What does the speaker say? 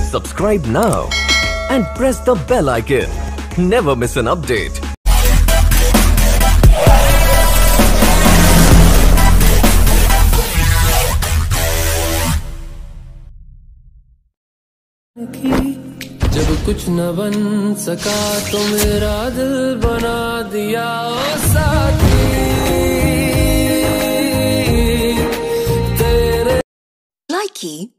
Subscribe now and press the bell icon. Never miss an update. जब कुछ न बन सका तो मेरा दिल बना दिया ओ साथी तेरे। Likee